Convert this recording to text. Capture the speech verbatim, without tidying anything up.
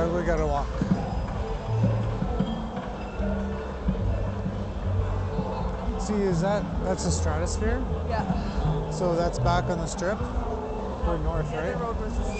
Yeah, we gotta walk. See, is that, that's a stratosphere? Yeah. So that's back on the strip? Or north, The right? other road was the